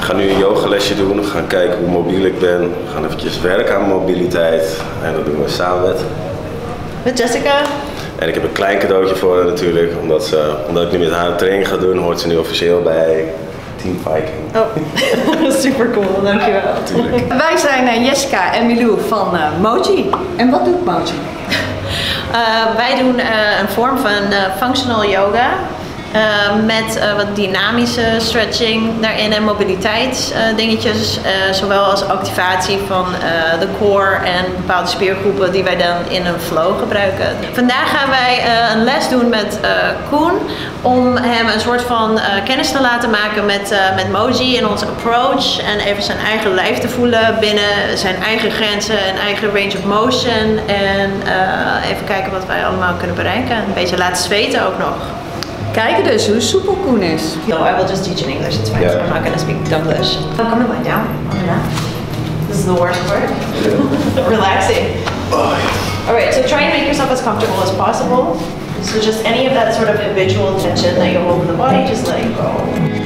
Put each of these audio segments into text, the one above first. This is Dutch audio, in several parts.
ga nu een yogalesje doen. We gaan kijken hoe mobiel ik ben. We gaan eventjes werken aan mobiliteit. En dat doen we samen met Jessica. En ik heb een klein cadeautje voor haar natuurlijk. Omdat ik nu met haar een training ga doen, hoort ze nu officieel bij Team Viking. Oh, super cool, dankjewel. Natuurlijk. Wij zijn Jessica en Milou van Moji. En wat doet Moji? Wij doen een vorm van functional yoga. Met wat dynamische stretching daarin en mobiliteitsdingetjes, zowel als activatie van de core en bepaalde spiergroepen die wij dan in een flow gebruiken. Vandaag gaan wij een les doen met Koen om hem een soort van kennis te laten maken met Moji en onze approach en even zijn eigen lijf te voelen binnen zijn eigen grenzen en eigen range of motion en even kijken wat wij allemaal kunnen bereiken. Een beetje laten zweten ook nog. Kijken dus hoe soepel Koen is. No, I will just teach in English, it's fine. I'm not going to speak English. I'm going to lie down on the mat. This is the worst part. Relaxing. Alright, so try and make yourself as comfortable as possible. So just any of that sort of habitual tension that you hold in the body, just let it go.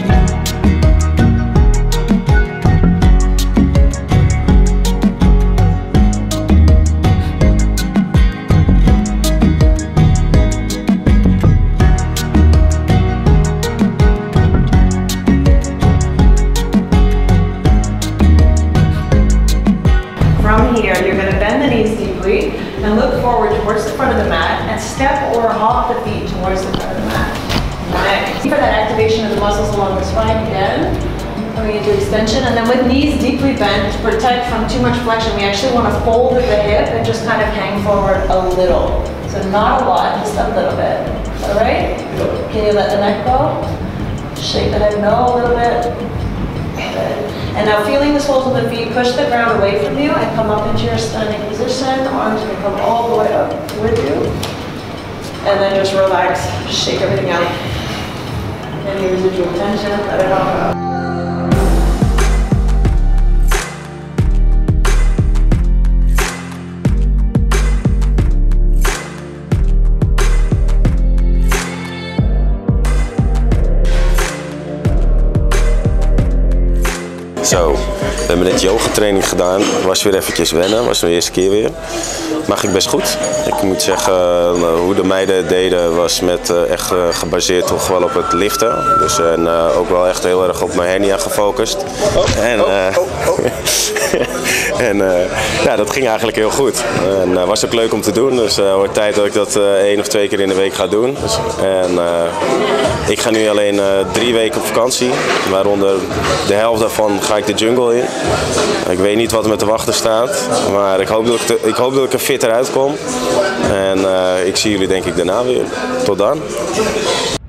From here, you're going to bend the knees deeply and look forward towards the front of the mat and step or hop the feet towards the front of the mat. Nice. For that activation of the muscles along the spine again, coming into extension, and then with knees deeply bent to protect from too much flexion, we actually want to fold at the hip and just kind of hang forward a little. So not a lot, just a little bit. All right? Can you let the neck go? Shake the head no a little bit. Good. And now feeling the soles of the feet, push the ground away from you and come up into your standing position. The arms can come all the way up with you. And then just relax, shake everything out. Any residual tension, let it all go. Zo, we hebben net yogatraining gedaan. Was weer eventjes wennen, was de eerste keer weer. Maar ging best goed. Ik moet zeggen, hoe de meiden deden was echt gebaseerd toch wel op het liften. Dus ook wel echt heel erg op mijn hernia gefocust. Ja, dat ging eigenlijk heel goed. En was ook leuk om te doen. Dus het wordt tijd dat ik dat 1 of 2 keer in de week ga doen. Dus, ik ga nu alleen 3 weken op vakantie. Waaronder de helft daarvan ga ik de jungle in. Ik weet niet wat er me te wachten staat. Maar ik hoop dat ik er fitter uitkom. En ik zie jullie denk ik daarna weer. Tot dan.